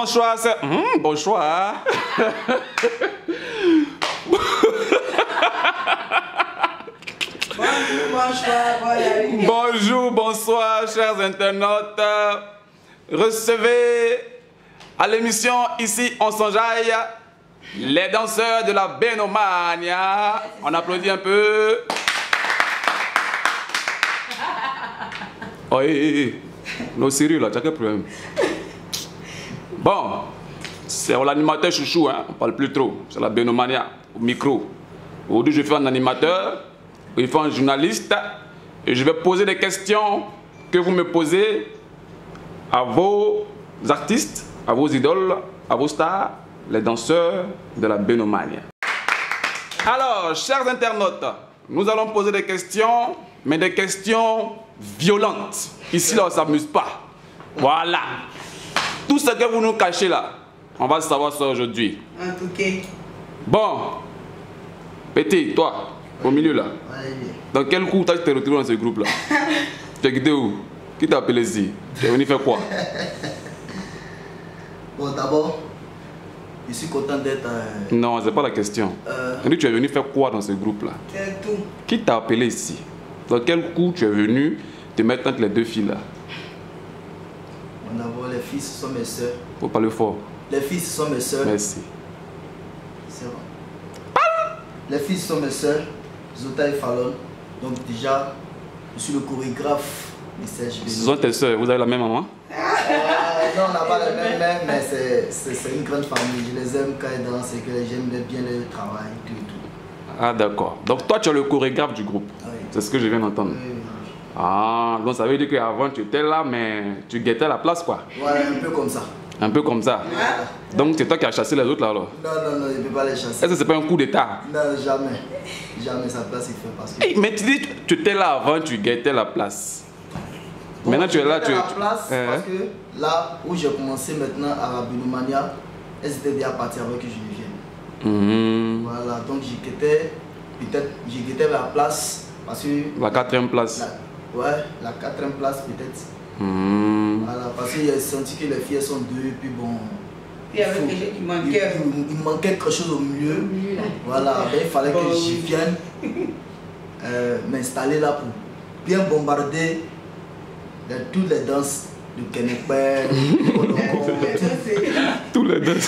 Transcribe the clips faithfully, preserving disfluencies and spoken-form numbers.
choix, c'est... Mmh, bon choix. Hein? Bonjour, bonsoir, chers internautes. Recevez à l'émission Ici on s'enjaille les danseurs de la Benomania. On applaudit un peu. Oh, hé, hé, hé. Non, sérieux là, t'as quel problème? Bon, c'est l'animateur chouchou, hein? On parle plus trop. C'est la Benomania, au micro. Aujourd'hui, je fais un animateur, il fait un journaliste, et je vais poser des questions que vous me posez à vos artistes, à vos idoles, à vos stars, les danseurs de la Benomania. Alors, chers internautes, nous allons poser des questions, mais des questions violentes. Ici, là, on ne s'amuse pas. Voilà. Tout ce que vous nous cachez là, on va savoir ça aujourd'hui. En tout cas. Bon, Petit, toi, au milieu là. Dans quel coup tu t'es retrouvé dans ce groupe là? Tu es quitté où? Qui t'a appelé ici? Tu es venu faire quoi? Bon, d'abord, je suis content d'être... Euh... Non, c'est pas la question. Euh... Tu es venu faire quoi dans ce groupe là? C'est tout. Qui t'a appelé ici? Dans quel coup tu es venu te mettre entre les deux filles là? Bon, d'abord, les filles, ce sont mes soeurs. Faut parler fort. Les filles, ce sont mes soeurs. Merci. C'est bon. Les filles, ce sont mes soeurs, Zota et Fallon. Donc déjà, je suis le chorégraphe de Serge Beno. Ce sont tes soeurs, vous avez la même maman? euh, Non, on n'a pas la même mère, mais c'est une grande famille. Je les aime quand elles dansent et que j'aime bien leur travail, tout et tout. Ah d'accord. Donc toi, tu es le chorégraphe du groupe. Oui. C'est ce que je viens d'entendre. Oui, oui. Ah, donc ça veut dire qu'avant tu étais là, mais tu guettais la place quoi? Ouais, un peu comme ça. Un peu comme ça. Ouais. Donc c'est toi qui as chassé les autres là alors? Non, non, non, je ne peux pas les chasser. Est-ce que c'est pas un coup d'état? Non, jamais. Jamais sa place il fait parce que... Hey, mais tu dis tu étais là avant, tu guettais la place. Bon, maintenant tu es là, tu... la place euh... parce que là où j'ai commencé maintenant à la Benomania, elles étaient déjà parties avant que je ne vienne. Mmh. Voilà, donc j'ai guettais, peut-être, j'ai guettais la place parce que... La quatrième place. La, ouais, la quatrième place peut-être. Mmh. Voilà, parce que j'ai senti que les filles sont deux, puis bon... Il y avait quelque chose qui manquait. Il, il, il manquait quelque chose au milieu. Au milieu. Voilà, ben, il fallait que j'y vienne euh, m'installer là pour bien bombarder de toutes les danses de Kenekpé. Tous les danses.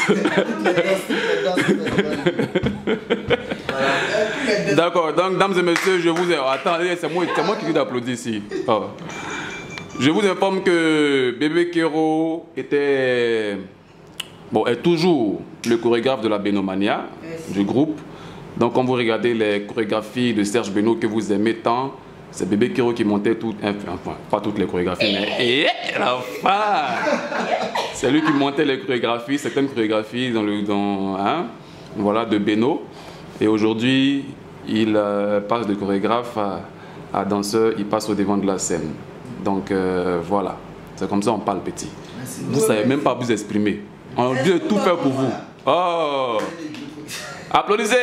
D'accord, donc dames et messieurs, je vous ai... Attends, c'est moi, moi qui vous applaudis ici. Oh. Je vous informe que Bébé Kero était... Bon, est toujours le chorégraphe de la Benomania, yes. Du groupe. Donc, quand vous regardez les chorégraphies de Serge Beno que vous aimez tant, c'est Bébé Kero qui montait toutes, enfin, pas toutes les chorégraphies, mais et enfin, c'est lui qui montait les chorégraphies, certaines chorégraphies dans le, dans, hein, voilà, de Beno. Et aujourd'hui, il euh, passe de chorégraphe à, à danseur, il passe au devant de la scène. Donc, euh, voilà, c'est comme ça on parle petit. Merci. Vous ne savez même pas vous exprimer. On veut tout faire pour vous. Oh! Applaudissez!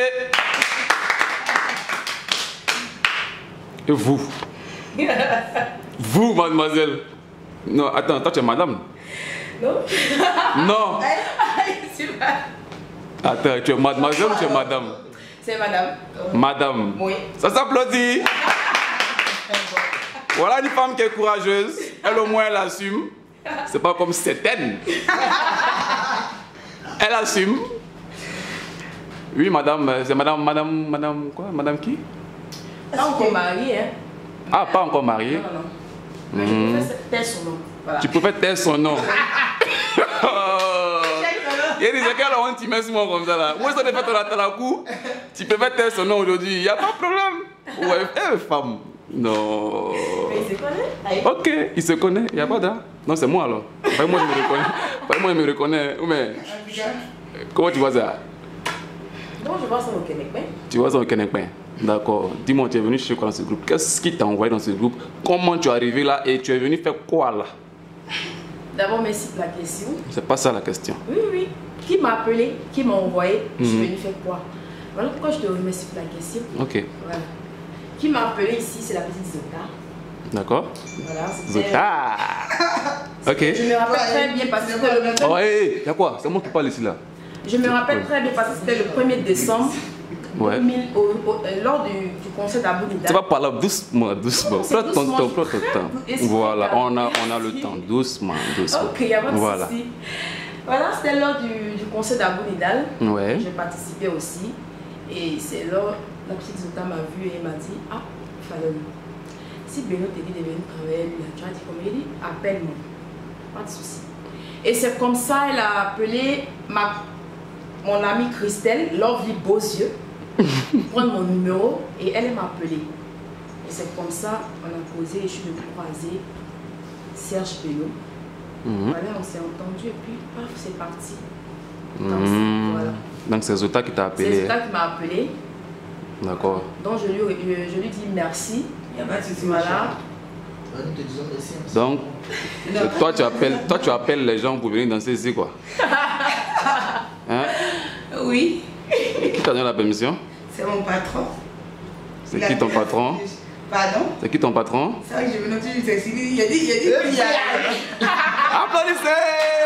Et vous? Vous, mademoiselle? Non, attends, toi tu es madame? Non. Non? Attends, tu es mademoiselle ou tu es madame? C'est madame. Madame? Oui. Ça s'applaudit! Voilà une femme qui est courageuse. Elle au moins elle assume. C'est pas comme certaines. Elle assume. Oui, madame, c'est madame, madame, madame, quoi? Madame qui? Pas encore mariée, hein? Ah, pas encore mariée? Non, non, non. Mais mmh. Je peux taire son nom. Voilà. Tu peux faire taire son nom. Oh. Il y a des écoles où on t'y met souvent comme ça là. Où est-ce qu'on est fait ton la coup? Tu peux faire taire son nom aujourd'hui, il n'y a pas de problème. Ouais, eh, femme. Non. Mais il se connaît? Ok, il se connaît, il n'y a pas d'art. Non, c'est moi alors. Pas moi, je me reconnais. Pas moi, je me reconnais. Mais... Comment tu vois ça? Non, je vois ça au Québec. Tu vois ça au Québec. D'accord. Dis-moi, tu es venu chez quoi dans ce groupe? Qu'est-ce qui t'a envoyé dans ce groupe? Comment tu es arrivé là et tu es venu faire quoi là? D'abord, merci pour la question. C'est pas ça la question. Oui, oui. Qui m'a appelé? Qui m'a envoyé? Je suis venu faire quoi? Voilà pourquoi je te remercie pour la question. Ok. Voilà. Qui m'a appelé ici, c'est la petite Zota. D'accord. Voilà, Zota. Ok. Je me rappelle très bien parce que c'était le... Oh, hé, hé, y'a quoi? C'est moi qui parle ici là. Je me rappelle très bien parce que c'était le premier décembre. Ouais. deux mille, au, au, lors du, du concert d'Abou Nidal. Tu vas parler doucement, doucement. Prends ton doucement, temps, prends ton temps. Explique, Voilà, on a, on a le explique. temps. Doucement, doucement. Ok, il n'y a pas de Voilà. souci. Voilà, c'était lors du, du concert d'Abou Nidal. Ouais. J'ai participé aussi. Et c'est là, la petite Zota m'a vu et m'a dit, ah, Fallon, si Beno te dit de venir travailler là, tu as dit comme il dit, appelle-moi. Pas de souci. Et c'est comme ça, elle a appelé ma, mon amie Christelle, Lovely Beaux Yeux, prendre mon numéro et elle m'a appelé. Et c'est comme ça, on a posé et je suis venue croiser Serge Beno. Mhm. Voilà, on s'est entendu et puis paf, c'est parti. Mhm. Voilà. Donc c'est Zota qui t'a C'est appelé. Zota qui m'a appelé. D'accord. Donc je lui, je, je lui dis merci. Il n'y a pas de souci, Voilà. Nous te disons merci. Donc, toi tu, appelles, toi tu appelles les gens pour venir danser ici quoi? Hein? Oui, Qui t'a donné la permission? c'est mon patron. C'est Il a qui ton dit- patron? Pardon? C'est qui ton patron? C'est vrai que je me note du texte. Il a dit, il a dit, il a dit. Applaudissez!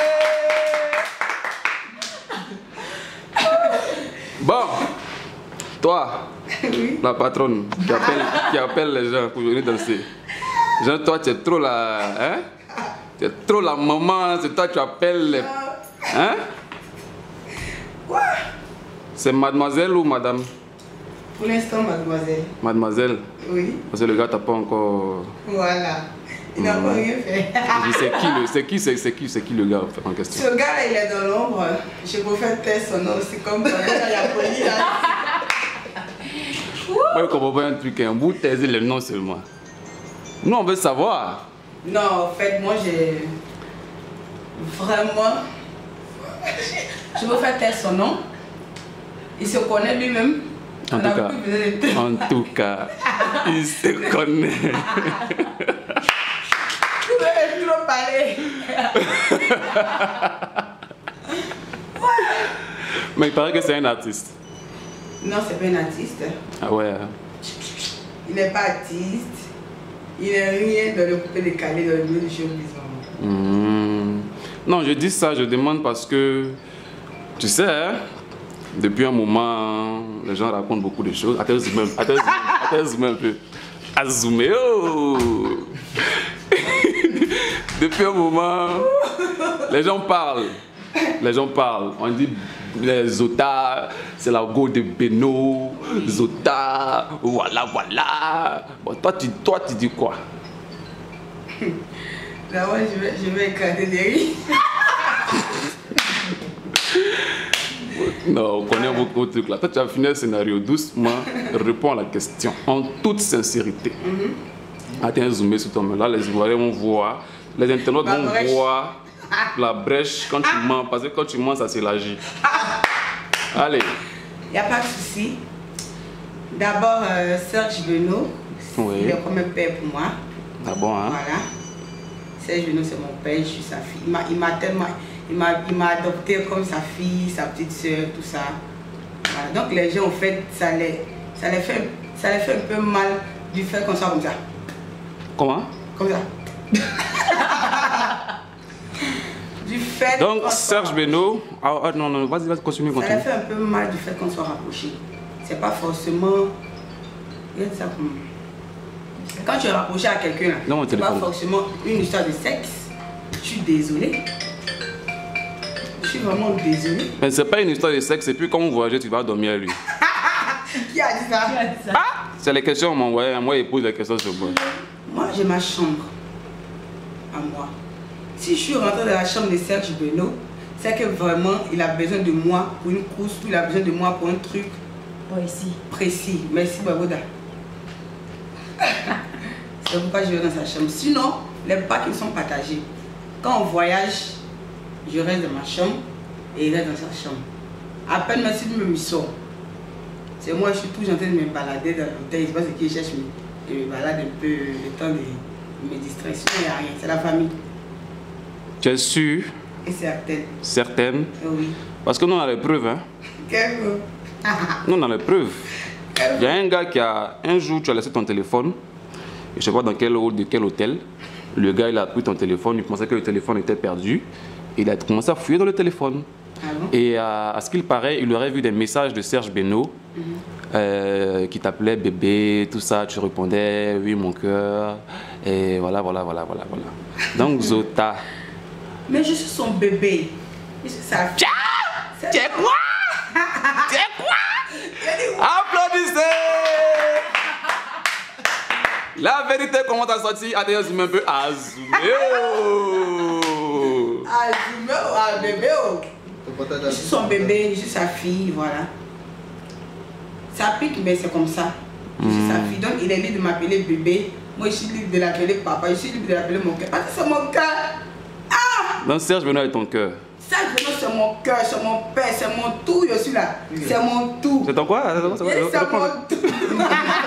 Bon, toi, Oui. la patronne qui appelle, qui appelle les gens pour venir danser. Genre, toi, tu es trop la. Hein? Tu es trop la maman, c'est toi qui appelles les. Hein? Quoi? C'est mademoiselle ou madame? Pour l'instant, mademoiselle. Mademoiselle. Oui, Parce que le gars t'a pas encore. voilà. Il n'a pas rien fait. Je dis, c'est qui le, c'est qui, c'est, c'est qui, c'est qui le gars en question? Ce gars-là, il est dans l'ombre. Je préfère taire son nom aussi comme ça. Il y a poli là. Moi, je comprends pas un truc, hein. Vous taisez les noms seulement. Nous, on veut savoir. Non, en fait, moi, j'ai vraiment. Je préfère taire son nom. Il se connaît lui-même. En On tout a cas, plus besoin de- en tout cas, il se connaît. Tu veux trop parler. Mais il paraît que c'est un artiste. Non, c'est pas un artiste. Ah ouais. Il n'est pas artiste. Il n'est rien dans le coupé décalé dans le milieu du showbiz. maman. Hmm. Non, je dis ça, je demande parce que, tu sais, hein, depuis un moment, les gens racontent beaucoup de choses. Attends, zoom un, attends, zoom, attends, zoom un peu. À zoomer, oh. Depuis un moment, les gens parlent. Les gens parlent. On dit les Zota, c'est la go de Beno. Zota, voilà, voilà. Bon, toi, tu, toi, tu dis quoi? Là, moi, je vais, je vais éclater des rires. Non, on connaît beaucoup de trucs là. Toi, tu as fini le scénario doucement. Réponds à la question en toute sincérité. Attends, zoomer sur ton main. Là, les Ivoiriens vont voir. Les internautes La vont brèche. voir la brèche quand tu mens. Parce que quand tu mens, ça s'élargit. Allez. Il n'y a pas de souci. D'abord, euh, Serge Beno, Oui. il est comme un père pour moi. Ah bon, hein? Voilà. Serge Beno, c'est mon père, je suis sa fille. Il m'a- Il m'a tellement. Il m'a il m'a adopté comme sa fille, sa petite soeur, tout ça. Voilà. Donc, les gens, en fait, ça les, ça, les fait, ça les fait un peu mal du fait qu'on soit comme ça. Comment? Comme ça. Du fait Donc, qu'on soit- Serge Beno. Ah, ah, non, non, vas-y, vas-y, continue, Ça continue. leur fait un peu mal du fait qu'on soit rapprochés. C'est pas forcément. Regarde ça comme. Quand tu es rapproché à quelqu'un, là, Non, mon c'est pas téléphone. forcément une histoire de sexe. Je suis désolée. Je suis vraiment désolée. Mais c'est pas une histoire de sexe, et puis quand vous voyagez, tu vas dormir à lui. Qui a dit ça? Ah! C'est les questions qu'on m'envoie. Moi, il pose des questions sur moi. Moi, j'ai ma chambre à moi. Si je suis rentrée dans la chambre de Serge Beno, c'est que vraiment, il a besoin de moi pour une course, ou il a besoin de moi pour un truc Bon, ici. précis. Merci, Baboda. C'est pourquoi je vais dans sa chambre. Sinon, les bacs ils sont partagés. Quand on voyage, je reste dans ma chambre et il reste dans sa chambre. À peine merci de me sort. C'est moi, je suis toujours en train de me balader dans l'hôtel. Il se passe ce qu'il cherche, je me balade un peu le temps de me distraire. Sinon, il n'y a rien. C'est la famille. Tu es sûr, Et certaine. certaine? Oui. Parce que nous, on a les preuves, hein? Quel mot? Nous, on a les preuves. Il y a un gars qui a, un jour, tu as laissé ton téléphone, et je sais pas dans quel hall de quel hôtel, Le gars, il a pris ton téléphone, il pensait que le téléphone était perdu. Il a commencé à fouiller dans le téléphone. Ah bon? Et à, à ce qu'il paraît, il aurait vu des messages de Serge Beno mm-hmm. euh, qui t'appelait bébé, tout ça. Tu répondais, oui, mon cœur. Et voilà, voilà, voilà, voilà, voilà. Donc, Zota. Mais je suis son bébé. Je suis sa fille. Tu es quoi? Tu es quoi? Applaudissez! La vérité commence à sortir. Attends, zoom un peu. Azumé. Azumé, ah bébé. Je suis son bébé, je suis sa fille, voilà. Ça pique, mais c'est comme ça. Je suis sa fille, donc il est libre de m'appeler bébé. Moi, je suis libre de l'appeler papa. Je suis libre de l'appeler mon cœur. Parce que c'est mon cœur. Ah! Donc Serge Benoît est ton cœur. Serge Benoît, c'est mon cœur, c'est mon père, c'est mon tout. Je suis là. C'est mon tout. C'est ton quoi? C'est mon tout.